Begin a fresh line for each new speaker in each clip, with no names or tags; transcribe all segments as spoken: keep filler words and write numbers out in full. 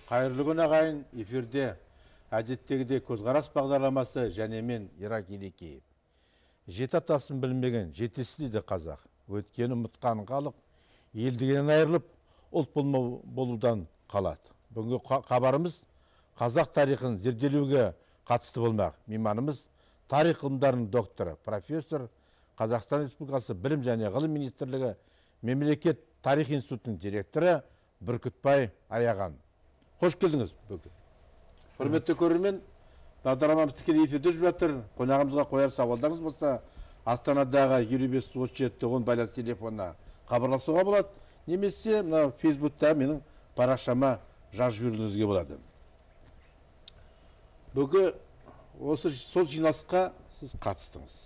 Қайырлы күн ағайын, эфирде әдеттегідей көзқарас бағдарламасы және мен Ирак Елекеев. Жеті атасын білмеген жетесі дейді қазақ. Өткені ұмытқан халық елдігінен айырылып, ұлт болмау болудан қалады. Бүгінгі хабарымыз қазақ тарихын зерделеуге қатысты болмақ. Мейманымыз тарих ғылымдарының докторы, профессор, Қазақстан Республикасы Білім және Ғылым министрлігі Мемлекет тарих институтының директоры Бүркітбай Аяған. Қош келдіңіз бүгін. Құрметті көрермен, бағдарламамыз тікелей эфирде жүріп жатыр. Қонағымызға қояр сауалдарыңыз болса, Астанадағы елу бес отыз жеті он байланыс телефонына хабарласуға болады, немесе мына Фейсбукта менің парақшама жазып жіберуіңізге болады. Бүгін осы сол жиналысқа сіз қатыстыңыз.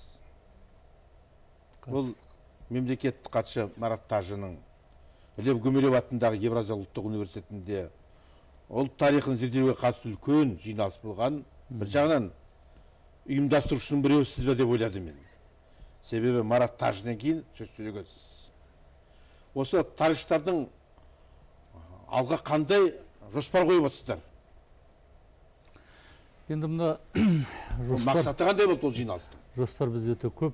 Бұл мемлекеттік хатшы Марат Тажының Лев Гумилев атындағы Евразия ұлттық университетінде ұлт тарихын зерделеуге қатысты үлкен жиналыс болған. Бір жағынан ұйымдастырушының біреуі сіз бе деп ойладым мен. Себебі Марат Тажынан кейін сөз сөйлегенсіз. Осы тарихшылардың алға қандай жоспар қойып отырсыздар?
Енді мына
мақсаты қандай болды ол жиналыстың?
Жоспар бізде өте көп.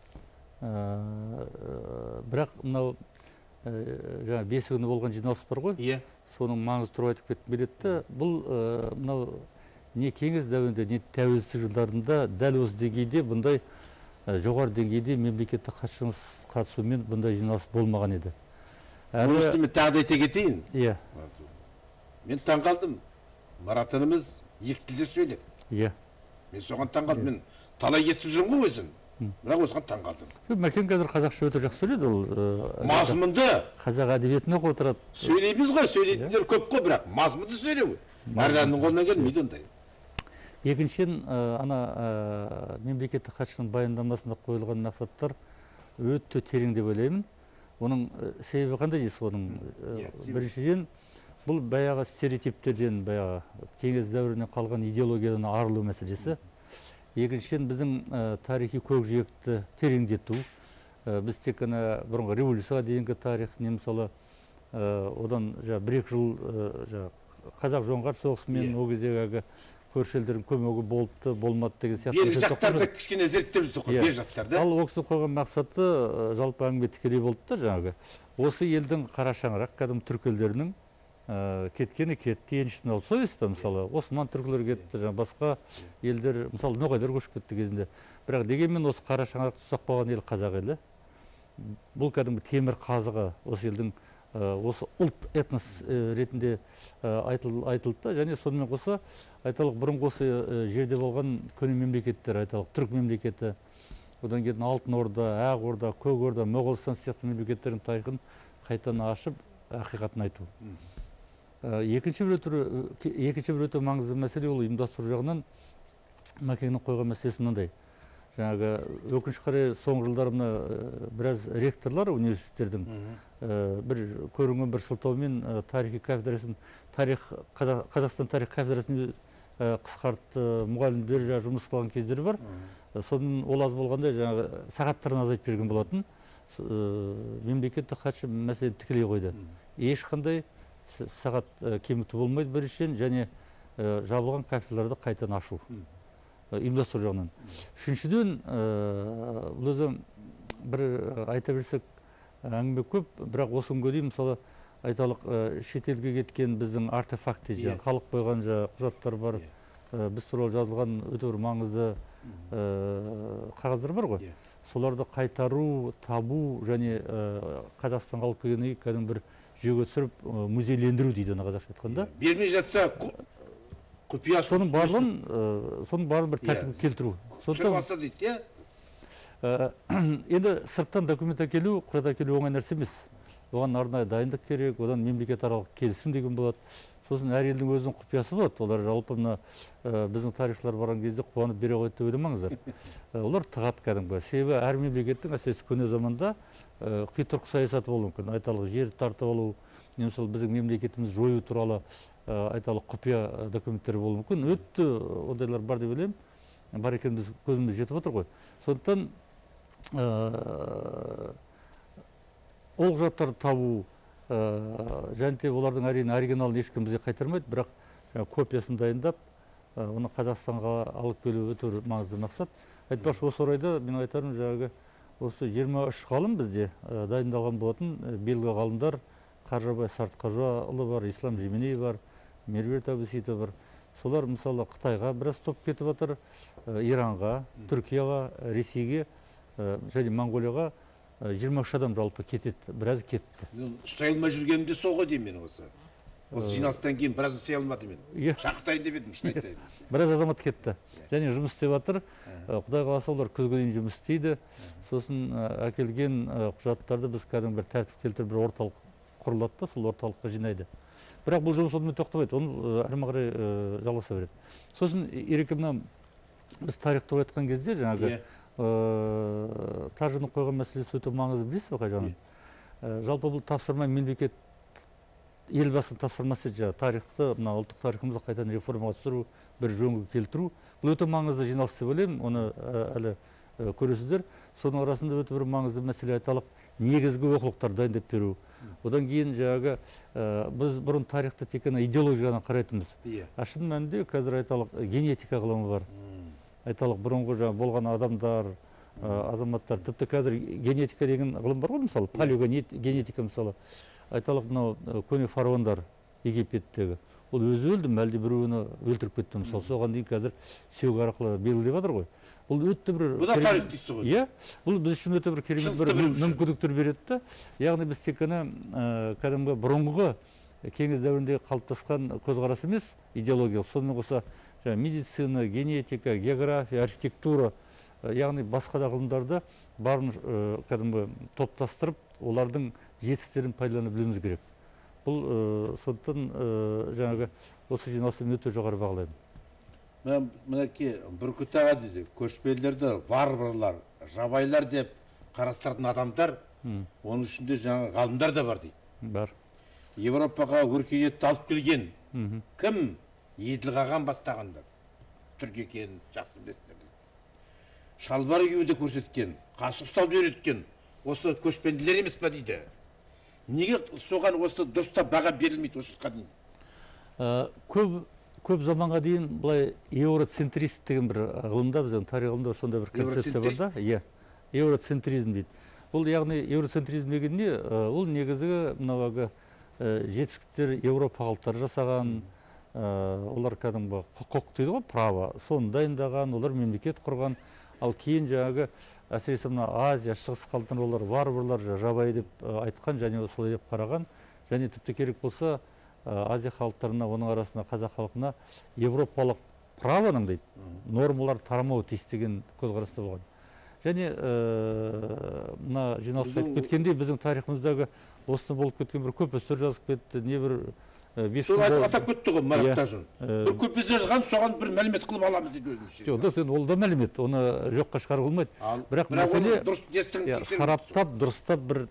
Бірақ мынау жаңа бесі күні болған жиналыс бар ғой.
Иә.
Соның маңызы туралы айтып кеткім келеді. Бұл мынау не кеңес дәуірінде, не тәуелсіздік жылдарында дәл осы деңгейде бұндай жоғары деңгейде мемлекеттік хатшының қатысуымен бұндай жиналыс болмаған еді.
Оның үстіне тағы да айта кетейін.
Иә.
Мен таңғалдым. Маратынымыз екі тілде сөйлеп.
Иә.
Мен соған таңғалдым. Мен талай естіп жүрмін ғой өзім. Бірақ осыған таңғалдым.
Мәкен қазір қазақша өте жақсы сөйлейді ол.
Мазмұнды.
Қазақ әдебиетін оқып отырады.
Сөйлейміз ғой, сөйлейтіндер көп қой, бірақ мазмұнды сөйлеу. Әркімнің қолынан келмейді ондай.
Екіншіден, ана мемлекеттік хатшының баяндамасында қойылған мақсаттар өте терең деп ойлаймын. Оның себебі қандай дейсіз? Оның біріншіден бұл баяғы стереотиптерден, баяғы кеңес дәуірінен қалған идеологиядан арылу мәселесі. Екіншіден біздің тарихи көкжиекті тереңдету. Біз тек қана бұрынғы революцияға дейінгі тарих, не мысалы одан бір-екі жыл қазақ жоңғар соғысымен ол кездегі көрші елдердің көмегі болыпты, болмады деген сияқты.
Бер жақтарды кішкене зерттеп жүрдік қой, бер жақтарды.
Ал ол кісінің қойған мақсаты жалпы әңгіме тікелей болды да жаңағы. Осы елдің қара шаңырақ кәдімгі түркі елдерінің кеткені кетті, еншісін алып совет па мысалы. Осман түркілер кетті, басқа елдер, мысалы ноғайлар көшіп кетті кезінде. Бірақ дегенмен осы қара шаңырақта ұстап қалған ел қазақ елі. Бұл кәдімгі темір қазығы осы елдің осы ұлт этнос ретінде айтылды, және сонымен қоса айталық бұрынғы осы жерде болған көне мемлекеттер, айталық түрік мемлекеті, одан кейін Алтын Орда, Ақ Орда, Көк Орда, Моғолстан сияқты мемлекеттердің тарихын қайтадан ашып, ақиқатын айту. Екінші бір өте маңызды мәселе ол ұйымдастыру жағынан Мәкеңнің қойған мәселесі мынандай. Жаңағы өкінішке қарай соңғы жылдары мына біраз ректорлар университеттердің бір көрінген бір сылтаумен тарихи кафедрасын, Қазақстан тарих кафедрасын қысқартты, мұғалімдер жұмыс қылған кездері бар. Сонымен ол аз болғанда жаңағы сағаттарын азайтып берген болатын. Мемлекеттік хатшы мәселені тікелей қойды. Ешқандай сағат кеміту болмайды біріншіден, және жабылған кафедраларды қайтадан ашу. Ұйымдастыру жағынан. Үшіншіден, бұл өзі бір айта берсек әңгіме көп, бірақ осы күнге дейін мысалы айталық шетелге кеткен біздің артефакты, халық қойған құжаттар бар, біз туралы жазылған өте бір маңызды қағаздар бар ғой. Соларды қайтару, табу және Қазақстанға алып келгеннен кейін кәдімгі бір жүйеге түсіріп музейлендіру дейді қазақша айтқанда.
Бермей жатса құпия
соның барлығын соның барлығын бір тәртіпке келтіру.
Түсірмаса дейді,
иә? Енді сырттан документ әкелу, құжат әкелу оңай нәрсе емес. Оған арнайы дайындық керек, одан мемлекетаралық келісім деген болады. Сосын әр елдің өзінің құпиясы болады. Олар жалпы мына біздің тарихшылар барған кезде қуанып бере қойды деп ойламаңыздар. Олар тығат кәдімгі. Себебі әр мемлекеттің әсіресе көне заманда қитұрқы саясаты болуы мүмкін. Айталық жер тартып алу, немесе біздің мемлекетіміз жою туралы айталық құпия документтер болуы мүмкін. Өтті ондайлар бар деп ойлаймын. Бар екен біз көзіміз жетіп отыр ғой. Сондықтан ол құжаттарды табу, және де олардың әрине оригиналын ешкім бізге қайтармайды, бірақ копиясын дайындап оны Қазақстанға алып келу өте маңызды мақсат. Айтпақшы, осы орайда мен айтарым, жаңағы осы жиырма үш ғалым бізде дайындалған болатын. Белгі ғалымдар Қаржабай Сартқожаұлы бар, Ислам Жеменей бар, Меруерт Әбусейітова бар. Солар мысалы Қытайға біраз топ кетіп жатыр, Иранға, Түркияға, Ресейге және Монғолияға жиырма үш адам жалпы кетеді, біраз кетті.
Ұстай алмай жүргенімде сол ғой деймін мен осы. Осы жиналыстан кейін біраз ұстай алмады мен. Шақыртайын деп едім, шын айтайын.
Біраз азамат кетті. Және жұмыс істеп жатыр. Құдай қаласа олар күзге дейін жұмыс істейді. Сосын әкелген құжаттарды біз кәдімгі бір тәртіп келтіріп бір орталық құрылады да, сол орталыққа жинайды. Бірақ бұл жұмыс онымен тоқтамайды, оны әрі қарай жалғаса береді. Сосын Ереке, мына біз тарихты айтқан кезде жаңағы Тажының қойған мәселесі өте маңызды, білесіз бе қайжан? Жалпы бұл тапсырма мемлекет елбасының тапсырмасы, тарихты, мына ұлттық тарихымызды қайтадан реформаға түсіру, бір жөнге келтіру. Бұл өте маңызды жиналыс деп ойлаймын, оны әлі көресіздер. Соның арасында өте бір маңызды мәселе айталық, негізгі оқулықтар дайындап беру. Одан кейін жаңағы біз бұрын тарихты тек қана идеологияны қарайтынбыз. Шын мәнінде қазір айталық генетика ғылымы бар. Айталық бұрынғы жаңа болған адамдар, азаматтар, тіпті қазір генетика деген ғылым бар ғой, мысалы, палеогенетика мысалы. Айталық мынау көне фараондар Египеттегі. Ол өзі өлді, әлде біреуін өлтіріп кетті, мысалы. Соған дейін қазір сүйек арқылы белгілеп жатыр ғой. Бұл өте бір...
Бұл да тарих дейсіз ғой.
Иә, бұл біз үшін өте бір керемет бір мүмкіндіктер береді. Яғни біз тек қана кәдімгі бұрынғы кеңес дәуірінде қалыптасқан көзқарас емес, идеологиялық. Сонымен қоса медицина, генетика, география, архитектура, яғни басқа да ғылымдарды барын кәдімгі топтастырып, олардың жетістіктерін пайдалана білуіміз керек. Бұл сондықтан жаңағы осы жиналысты өте жоғары бағалаймын.
Мен мінеки Бүркіт аға дейді, көшпелілерді варварлар, жабайлар деп қарастыратын адамдар, оның ішінде жаңа ғалымдар да бар дейді.
Бар.
Европаға өркениетті алып келген кім? Еділ Қаған бастағандар. Түркі екенін жақсы білесіздер дейді. Шалбар киюді көрсеткен, қасық ұстауды үйреткен осы көшпенділер емес па дейді. Неге соған осы дұрыстап баға берілмейді осы дейін?
Көп көп заманға дейін былай еуроцентрист деген бір ғылымда, біздің тарих ғылымда сонда бір концепция бар да. Иә, еуроцентризм дейді. Бұл яғни еуроцентризм деген не? Ол негізгі мынау жетістіктер Еуропа халықтары жасаған, олар кәдімгі құқық дейді ғой, право, соны дайындаған, олар мемлекет құрған. Ал кейін жаңағы әсіресе мына Азия, шығыс халықтары олар варварлар, жабайы деп айтқан және солай деп қараған. Және тіпті керек болса Азия халықтарына, оның арасында қазақ халқына европалық правоның дейді, нормалар тарамау тиіс деген көзқараста болған. Және мына жиналыста айтып кеткендей, біздің тарихымыздағы осыны болып кеткен бір көпестер жазып кетті, не бір
Сол атап кетті ғой Марат Тажин. Бір көпестер жазған, соған бір мәлімет қылып аламыз дейді өзімізше.
Жоқ, дұрыс, ол да мәлімет, оны жоққа шығарып болмайды. Бірақ мәселе сараптап, дұрыстап бір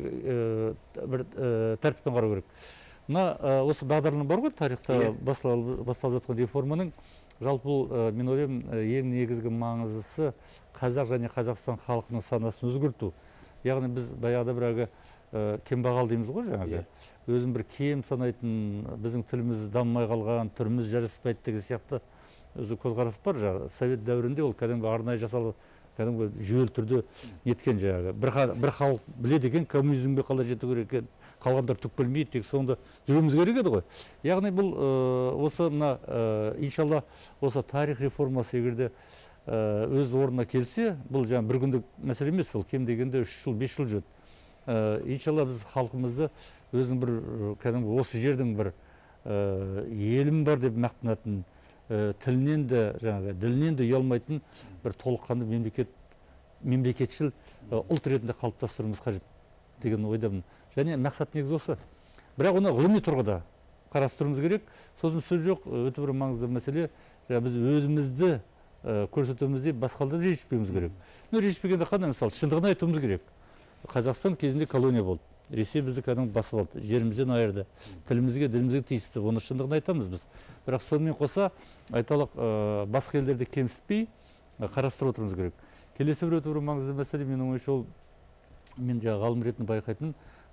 тәртіппен қарау керек. Мына осы бағдарлама бар ғой, тарихта басталып жатқан реформаның, жалпы бұл мен ойлаймын ең негізгі маңыздысы қазақ және Қазақстан халқының санасын өзгерту. Яғни біз баяғыда бір кембағал дейміз ғой жаңағы. Өзін бір кем санайтын, біздің тіліміз дамымай қалған, түріміз жараспайды деген сияқты өзі көзқарас бар. Совет дәуірінде ол кәдімгі арнайы жасалып, кәдімгі жүйелі түрде неткен жаңағы. Бір халық біледі екен, коммунизмге қалай жету керек екен, қалғандар түк білмейді, тек соңында жүруіміз керек еді ғой. Яғни бұл осы мына иншалла осы тарих реформасы егерде өз орнына келсе, бұл жаңа бір күндік мәселе емес, ол кем дегенде үш жыл, бес жыл жүреді. Иншалла біз халқымызды өзінің бір кәдімгі осы жердің бір елім бар деп мақтанатын, тілінен де жаңағы ділінен де ұялмайтын бір толыққанды мемлекет мемлекетшіл ұлт ретінде қалыптастыруымыз қажет деген ойдамын. Және мақсат негізі осы. Бірақ оны ғылыми тұрғыда қарастыруымыз керек. Сосын сөз жоқ, өте бір маңызды мәселе, біз өзімізді көрсетуімізде басқалардан ренжітпеуіміз керек. Ренжітпегенде қандай, мысалы, шындығын айтуымыз керек. Қазақстан кезінде колония болды. Ресей бізді кәдімгі басып алды, жерімізден айырды, тілімізге, ділімізге тиісті, оны шындығын айтамыз біз. Бірақ сонымен қоса айталық басқа елдерді кемсітпей қарастырып отыруымыз керек. Келесі бір өте бір маңызды мәселе, менің ойымша ол мен жаңа ғалым ретінде байқайтын,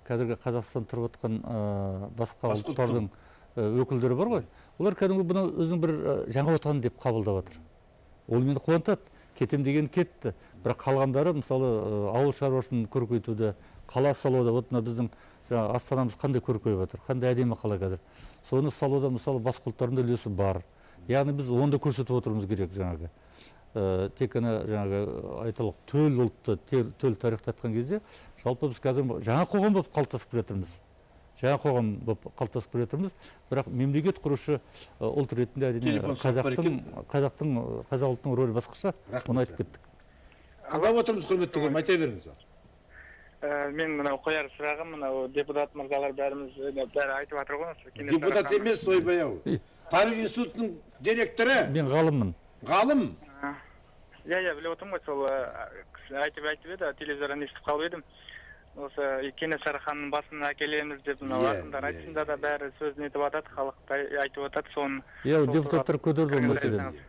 қазіргі Қазақстан тұрып отқан басқа
Басқа
ұлттардың өкілдері бар ғой. Олар кәдімгі бұны өзінің бір жаңа отан деп қабылдап жатыр. Ол мені қуантады. Кетем деген кетті. Бірақ қалғандары мысалы ауыл шаруашылығын көркейтуде, қала салуда, вот мына біздің астанамыз қандай көркейіп жатыр, қандай әдемі қала қазір. Соны салуда мысалы басқа ұлттардың да үлесі бар. Яғни біз оны көрсетіп отырмыз керек жаңағы. Тек қана жаңағы айталық төл ұлтты, төл тарихты айтқан кезде, жалпы біз қазір жаңа қоғам болып қалыптасып келе жатырмыз. Жаңа қоғам болып қалыптасып келе жатырмыз. Бірақ мемлекет құрушы ұлт ретінде әрине қазақтың қазақтың қазақ ұлтының рөлі басқаша. Оны айтып кеттік.
Тыңдап отырмыз, құрметті көрермен, айта беріңіз.
Мен мынау қояр сұрағым, мынау депутат мырзалар бәріміз бәрі айтып жатыр ғой.
Депутат емес, ойбай-ау. Тарих институтының директоры.
Мен ғалыммын.
Ғалым?
Иә, иә, біліп отырмын ғой, сол айтып айтып еді, телевизордан естіп қалып едім. Осы Кенесары ханның басын әкелеміз деп, мынау ақындар айтысында да бәрі сөзін етіп жатады, халық айтып жатады, соны.
Иә, депутаттар көтерді ол мәселені.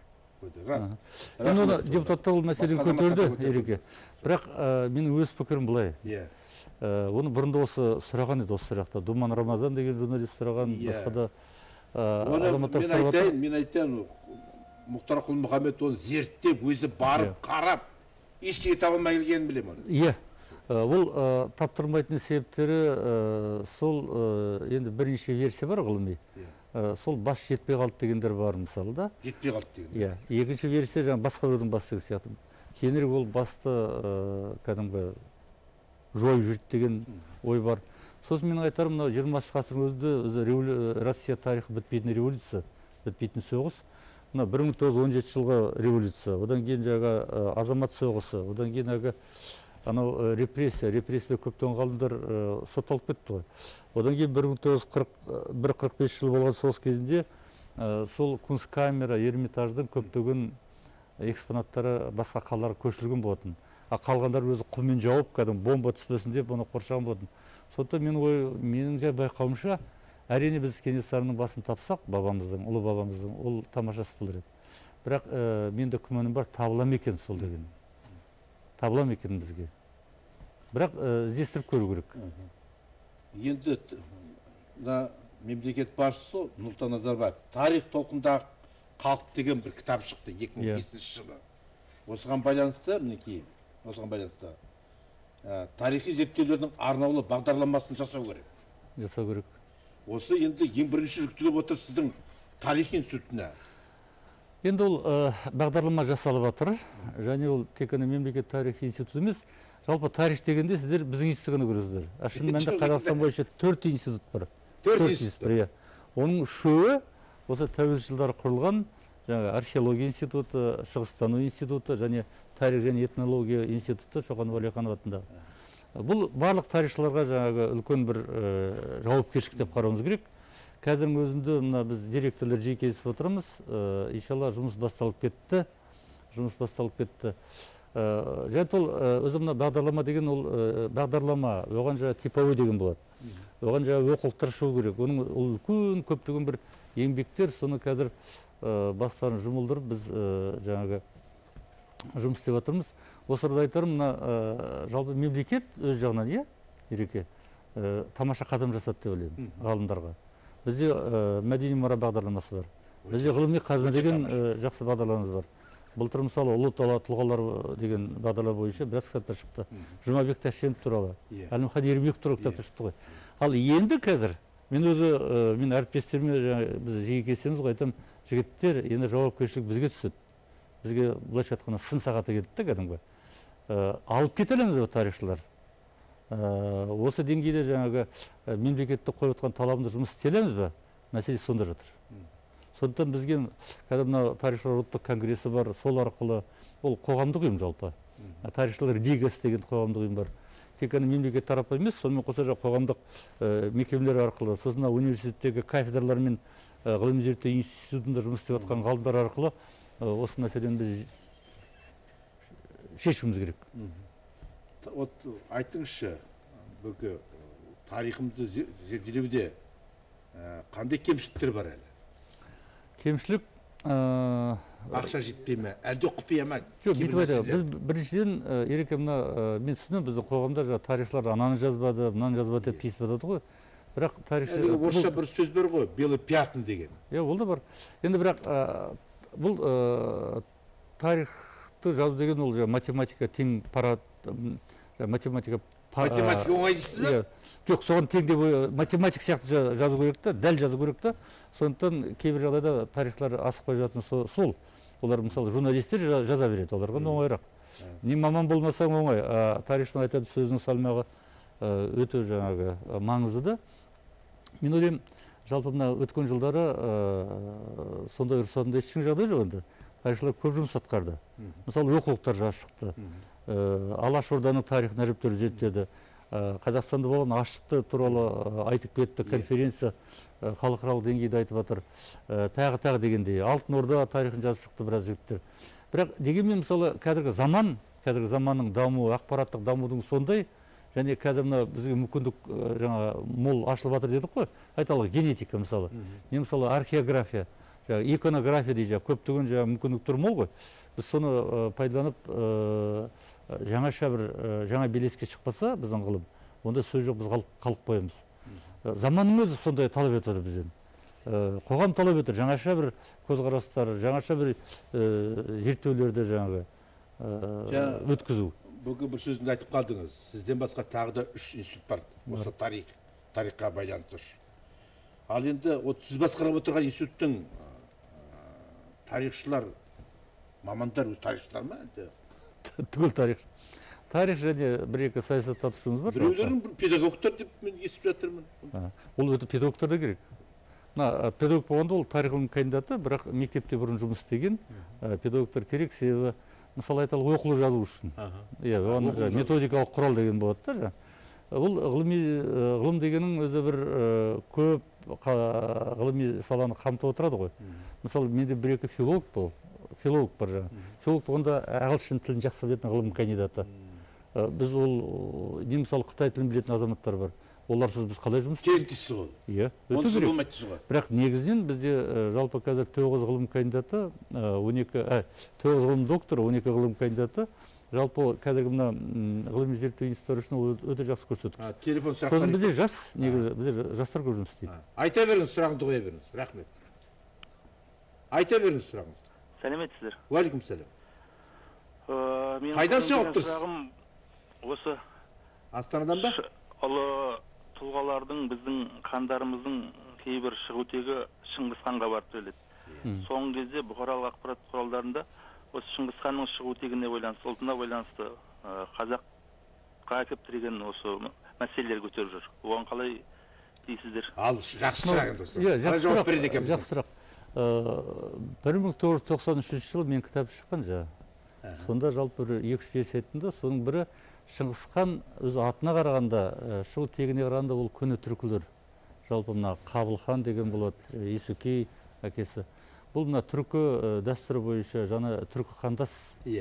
Енді оны депутаттар ол мәселені көтерді, Ереке. Бірақ менің өз пікірім былай. Оны бұрында осы сұраған еді, осы сұрақта. Думан Рамазан деген журналист сұраған, басқа да азаматтар сұрап жатыр.
Мен айтайын, Мұхтар Құл-Мұхаммед оны зерттеп, өзі барып, қарап, ештеңе таба алмай келгенін білемін оны.
Иә. Ол таптырмайтын себептері сол енді бірнеше версия бар ғылыми. Сол бас жетпей қалды дегендер бар мысалы да.
Жетпей қалды деген.
Иә. Екінші версия жаңа басқа біреудің басы сияқты. Кейінірек ол басты кәдімгі жойып жүрді деген ой бар. Сосын менің айтарым, мынау жиырмасыншы ғасырдың өзінде Россия тарихы бітпейтін революция, бітпейтін соғыс. Мына бір мың тоғыз жүз он жетінші жылғы революция, одан кейін жаңағы азамат соғысы, одан кейін әлгі анау репрессия, репрессияда көптеген ғалымдар сотталып кетті ғой. Одан кейін бір мың тоғыз жүз қырық бір қырық бес жыл болған соғыс кезінде сол Кунсткамера, Эрмитаждың көптеген экспонаттары басқа қалаларға көшірілген болатын. А қалғандар өзі құммен жауып, кәдімгі бомба түспесін деп оны қоршаған болатын. Сондықтан менің ой, менің жай байқауымша, әрине біз Кенесарының басын тапсақ, бабамыздың, ұлы бабамыздың, ол тамашасы болар еді. Бірақ менде күмәнім бар, табылам екен сол деген. Табылам екен бізге. Бірақ іздестіріп көру керек.
Енді мемлекет басшысы Нұрсұлтан Назарбаев тарих толқындағы халық деген бір кітап шықты екі мың бесінші жылы. Осыған байланысты, мінекей, осыған байланысты тарихи зерттеулердің арнаулы бағдарламасын жасау керек.
Жасау керек.
Осы енді ең бірінші жүктеліп отыр сіздің тарих институтына.
Енді ол бағдарлама жасалып жатыр, және ол тек қана мемлекет тарих институты емес, жалпы тарих дегенде сіздер біздің институтты көресіздер. Шын мәнінде Қазақстан бойынша төрт институт бар.
төрт институт бар.
Оның үшеуі осы тәуелсіз жылдары құрылған, жаңағы археология институты, шығыстану институты және тарих және этнология институты Шоқан Уәлиханов атындағы. Бұл барлық тарихшыларға жаңағы үлкен бір жауапкершілік деп қарауымыз керек. Қазірдің өзінде мына біз директорлар жиі кездесіп отырмыз. Иншалла жұмыс басталып кетті. Жұмыс басталып кетті. Және ол өзі мына бағдарлама деген ол бағдарлама, оған жаңа типовой деген болады. Оған жаңа оқулықтар шығу керек. Оның үлкен көптеген бір еңбектер, соны қазір бастарын жұмылдырып біз жаңағы жұмыс істеп жатырмыз. Осы арада айтарым, мына жалпы мемлекет өз жағынан, иә, Ереке, тамаша қадам жасады деп ойлаймын ғалымдарға. Бізде мәдени мұра бағдарламасы бар. Бізде ғылыми қазына деген жақсы бағдарламамыз бар. Былтыр мысалы ұлы дала тұлғалар деген бағдарлама бойынша біраз кітаптар шықты. Жұмабек Тәшенов туралы, Әлімхан Ермеков туралы кітаптар шықты ғой. Ал енді қазір мен өзі мен әріптестеріме біз жиі кездесеміз ғой, айтамын, жігіттер, енді жауапкершілік бізге түседі. Бізге былайша айтқанда сын сағаты кетті кәдімгі. Алып кетелеміз бе тарихшылар? Осы деңгейде жаңағы мемлекетті қойып отқан талабында жұмыс істелеміз бе? Мәселе сонда жатыр. Сондықтан бізге қазір мына тарихшылар ұлттық конгресі бар, сол арқылы ол қоғамдық ұйым жалпы. Тарихшылар лигасы деген қоғамдық ұйым бар. Тек қана мемлекет тарапы емес, сонымен қоса қоғамдық мекемелер арқылы, сосын университеттегі кафедралар мен ғылыми зерттеу институтында жұмыс істеп жатқан ғалымдар арқылы осы мәселені біз шешуіміз керек.
Вот айтыңызшы, бүгі тарихымызды зерделеуде қандай кемшіліктер бар әлі?
Кемшілік
Ақша жетпей ме? Әлде құпия ма?
Жоқ, бүйтіп айтайық. Біз біріншіден Ереке, мына мен түсінемін, біздің қоғамда жаңа тарихшылар ананы жазбады, мынаны жазбады деп тиісіп жатады ғой. Бірақ тарихшы
орысша бір сөз бар ғой, белый пятна деген.
Иә, ол да бар. Енді бірақ бұл тарихты жазу деген ол математика тең пара математика
математика оңай дейсіз бе?
Жоқ, соған тең деп математик сияқты жазу керек та, дәл жазу керек та. Сондықтан кейбір жағдайда тарихшылар асықпай жататын сол. Олар мысалы журналистер жаза береді, оларға оңайырақ. Не маман болмасаң оңай, тарихшының айтады сөзінің салмағы өте жаңағы маңызды да. Мен ойлаймын, жалпы мына өткен жылдары сондай ұрысатында ешкім жағдай жоқ енді. Тарихшылар көп жұмыс атқарды. Мысалы оқулықтар жазып шықты. Алаш Орданың тарихын әріптер зерттеді. Қазақстанда болған аштықты туралы айтып кетті, конференция халықаралық деңгейде айтып жатыр. Тағы тағы дегендей Алтын Орда тарихын жазып шықты біраз жігіттер. Бірақ дегенмен мысалы қазіргі заман, қазіргі заманның дамуы, ақпараттық дамудың сондай, және қазір мына бізге мүмкіндік жаңа мол ашылып жатыр дедік қой. Айталық генетика мысалы. Не мысалы археография, иконография дейді, көптеген жаңа мүмкіндіктер мол ғой. Біз соны пайдаланып жаңаша бір жаңа белеске шықпаса біздің ғылым, онда сөз жоқ, біз қалып қоямыз. Заманның өзі сондай талап етеді бізден. Қоғам талап етеді, жаңаша бір көзқарастар, жаңаша бір зерттеулерді жаңағы өткізу.
Бүгін бір сөзінде айтып қалдыңыз, сізден басқа тағы да үш институт бар, осы тарих, тарихқа байланысты үш. Ал енді сіз басқарып отырған институттың тарихшылар, мамандар өз тарихшылар ма?
Түгел тарих. Тарих және бір-екі саясаттанушымыз бар.
Біреулерін педагогтар деп мен естіп жатырмын.
Ол өте педагогтар да керек. Педагог болғанда ол тарих ғылым кандидаты, бірақ мектепте бұрын жұмыс істеген педагогтар керек, себебі мысалы айталық оқулық жазу үшін. Методикалық құрал деген болады да. Бұл ғылым дегенің өзі бір көп ғылыми саланы қамтып отырады ғой. Мысалы менде бір-екі филолог бол, филолог бар жаңа. Филолог болғанда ағылшын тілін жақсы білетін ғылым кандидаты. Біз ол, не мысалы Қытай тілін білетін азаматтар бар. Оларсыз біз қалай жұмыс істейміз?
Керек дейсіз ғой.
Иә, өте керек. Бірақ негізінен бізде жалпы қазір тоғыз ғылым кандидаты, он екі, тоғыз ғылым докторы, он екі ғылым кандидаты, жалпы қазіргі мына ғылыми зерттеу институттары үшін өте жақсы көрсеткіш.
Телефон сұрақтар.
Сосын бізде жас, негізі бізде жастар көп жұмыс істейді.
Айта беріңіз, сұрағыңызды қоя беріңіз. Рахмет. Айта беріңіз сұрағыңызды.
Сәлеметсіздер.
Уалейкум сәлем. Қайдан соғып тұрсыз?
Осы
Астанадан ба?
Ұлы тұлғалардың біздің қандарымыздың кейбір шығу тегі Шыңғысханға барып тіреледі. Соңғы кезде бұқаралық ақпарат құралдарында осы Шыңғысханның шығу тегіне байланысты, ұлтына байланысты қазаққа әкеп тіреген осы мәселелер көтеріп жүр. Оған қалай дейсіздер?
Ал жақсы сұрақ енді.
Қалай жауап береді екенбіз? Жақсы сұрақ. бір мың тоғыз жүз тоқсан үшінші жылы мен кітап шыққан жа. Сонда жалпы екі жүз есетінде, соның бірі Шыңғысхан өзі атына қарағанда, шығу тегіне қарағанда ол көне түркілер. Жалпы мына Қабылхан деген болады, Есукей әкесі. Бұл мына түркі дәстүрі бойынша жаңа түркі қандас.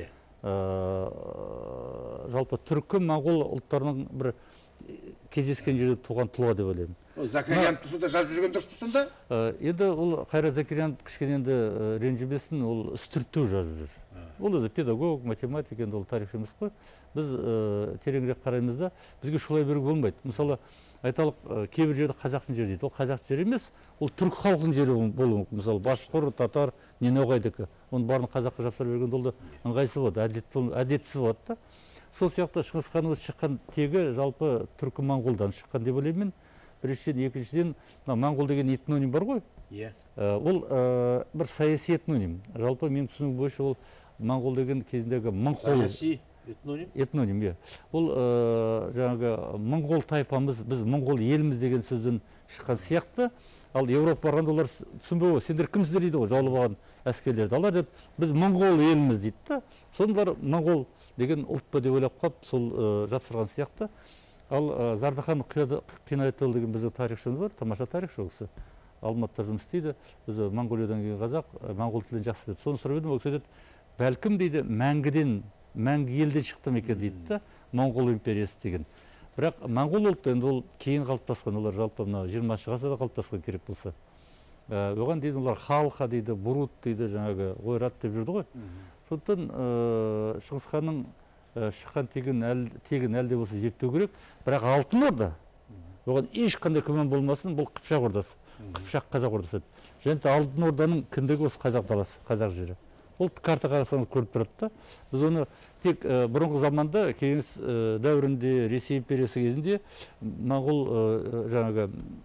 Жалпы түркі моңғол ұлттарының бір кездескен жерде туған тұлға деп ойлаймын.
Закарияновты сонда жазып жүрген дұрыс па сонда?
Енді ол Қайрат Закарияновты кішкене енді ренжімесін, ол үстірттеу жазып жүр. Ол өзі педагог, математик, енді ол тарих емес қой. Біз тереңірек қараймыз да, бізге шулай беруге болмайды. Мысалы, айталық, кейбір жерде қазақтың жері дейді. Ол қазақ жері емес, ол түркі халқының жері болуы мүмкін. Мысалы, башқұр, татар, неноғайдікі. Оның барын қазаққа жапсар берген ол да ыңғайсыз болады, әдетсіз болады да. Сол сияқты Шыңғысханның шыққан тегі жалпы түркі моңғолдан шыққан деп ойлаймын. Біріншіден, екіншіден, моңғол деген этноним бар ғой. Ол бір саяси этноним. Жалпы мен түсіну бойынша ол моңғол деген кезіндегі моңғол
этноним.
Этноним, иә. Ол жаңағы моңғол тайпамыз, біз моңғол еліміз деген сөзден шыққан сияқты. Ал Европа барғанда олар түсінбей, сендер кімсіздер дейді ғой, жаулап алған әскерлерді. Алар деп, біз моңғол еліміз дейді да. Соның бар моңғол деген ұлт па деп ойлап қалып, сол жапсырған сияқты. Ал Зардыхан Қинаятұлы деген біздің тарихшымыз бар, тамаша тарихшы ол кісі. Алматыда жұмыс істейді. Өзі Моңғолиядан келген қазақ, моңғол тілін жақсы біледі. Соны сұрап едім, ол кісі айтады, бәлкім дейді, мәңгіден, мәңгі елден шықты ма екен дейді да, Моңғол империясы деген. Бірақ моңғол ұлты енді ол кейін қалыптасқан, олар жалпы мына жиырмасыншы ғасырда қалыптасқан керек болса. оған дейін олар халха дейді, бурут дейді, жаңағы ойрат деп жүрді ғой. Сондықтан Шыңғыс ханның шыққан тегін әлде болса зерттеу керек, бірақ Алтын Орда оған ешқандай күмән болмасын, бұл Қыпшақ ордасы, Қыпшақ қазақ ордасы. Және Алтын Орданың кіндігі осы қазақ даласы, қазақ жері. Ол карта қарасаңыз көріп тұрады да. Біз оны тек бұрынғы заманда, кеңес дәуірінде, Ресей империясы кезінде Моңғол жаңағы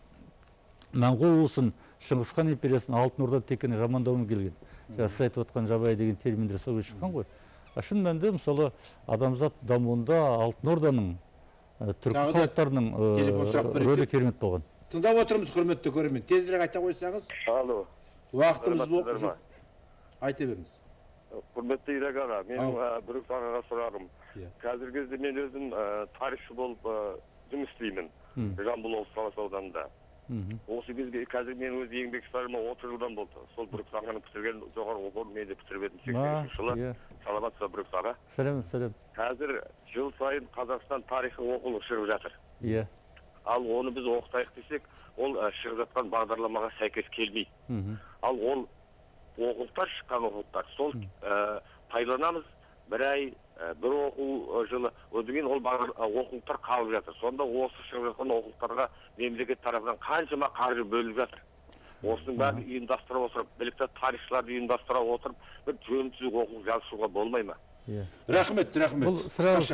Моңғол ұлысын Шыңғыс хан империясын Алтын Орда тек қана жамандаумен келген. Сіз айтып отқан жабайы деген терминдер сол шыққан ғой. Шын мәнінде мысалы адамзат дамуында Алтын Орданың түркі халықтарының рөлі керемет болған.
Тыңдап отырмыз, құрметті көрермен. Тезірек айта қойсаңыз.
Алло.
Уақытымыз болды. Айта беріңіз.
Құрметті Ирак аға, менің Бүрік ағаға сұрағым. Қазіргі кезде мен өзім тарихшы болып жұмыс істеймін. Жамбыл облысы Талас ауданында. Осы кезге қазір мен өз еңбек стажыма отыз жылдан болды. Сол Бүрік ағаны бітірген жоғарғы оқу орнын мен де бітіріп едім сексен үшінші жылы. Саламатсыз ба Бүрік аға?
Сәлем, сәлем.
Қазір жыл сайын Қазақстан тарихы оқулық шығып жатыр.
Иә.
Ал оны біз оқытайық десек, ол шығып жатқан бағдарламаға сәйкес келмейді. Ал ол оқулықтар шыққан оқулықтар, сол пайдаланамыз бір ай, бір оқу жылы, өдеген ол оқулықтар қалып жатыр. Сонда осы шығып жатқан оқулықтарға мемлекет тарапынан қаншама қаржы бөлініп жатыр. Осының бәрін ұйымдастыра отырып, білікті тарихшыларды ұйымдастыра отырып, бір жөн түзу оқулық жазушыға болмай ма?
Рахмет, рахмет.
Бұл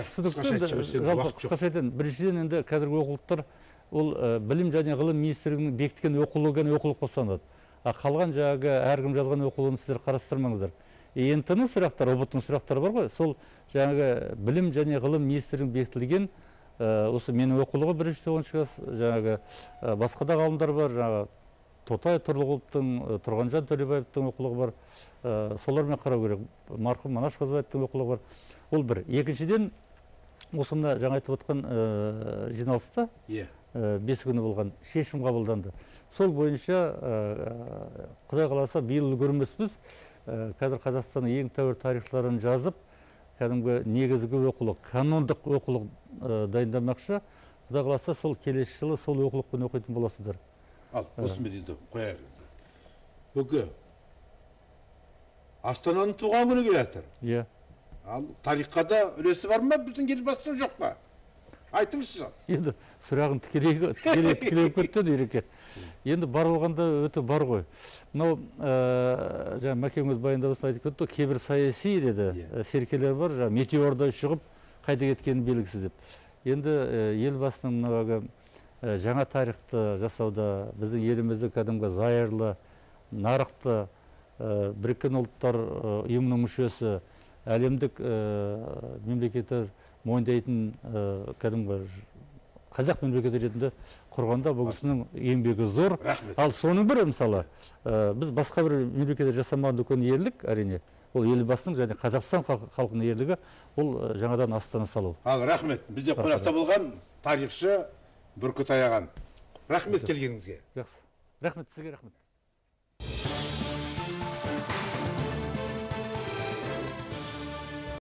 қысқаша айтайын. Біріншіден енді қазіргі оқулықтар ол білім және ғылым министрлігінің бекіткен оқулығы оқулық болып саналады. Қалған жаңағы әркім жазған оқулығын сіздер қарастырмаңыздар. эн тэ ның сұрақтары, ұбт-ның сұрақтары бар ғой, сол жаңағы білім және ғылым министрлігінің бекітілген осы менің оқулығы бірінші тоғызыншы класс, жаңағы басқа да ғалымдар бар, жаңағы Тотай Тұрлығұловтың, Тұрғанжан Төлебаевтың оқулығы бар, солармен қарау керек. Марқұм Манаш Қозыбаевтың оқулығы бар. Ол бір. Екіншіден, осында жаңа айтып отқан жиналыста бес күні болған шешім қабылданды. Сол бойынша Құдай қаласа биыл үлгермеспіз, қазір Қазақстанның ең тәуір тарихшыларын жазып, кәдімгі негізгі оқулық, канондық оқулық дайындамақшы. Құдай қаласа сол келесі жылы сол оқулықпен оқитын боласыздар.
Ал, осымен енді қояйық. Бүгі Астананың туған күні келе жатыр.
Иә.
Ал тарихқа да үлесі бар ма, біздің елбасының жоқ па? Айтыңызшы.
Енді сұрағын тікелей тікелей көтті Ереке. Енді бар болғанда өте бар ғой. Мынау жаңа Мәкең өз баяндамасында айтып кетті, кейбір саяси деді, серкелер бар, жаңа метеорда шығып қайда кеткені белгісіз деп. Енді елбасының мынау жаңа тарихты жасауда біздің елімізді кәдімгі зайырлы, нарықты, біріккен ұлттар ұйымының мүшесі, әлемдік мемлекеттер мойындайтын кәдімгі қазақ мемлекеті ретінде құрғанда бұл кісінің еңбегі зор. Ал соның бірі мысалы, біз басқа бір мемлекетте жасамаған үлкен ерлік, әрине, ол елбасының және Қазақстан халқының ерлігі, ол жаңадан Астана салу.
Ал рахмет, бізде қонақта болған тарихшы Бүркіт Аяған. Рахмет келгеніңізге.
Жақсы. Рахмет, сізге рахмет.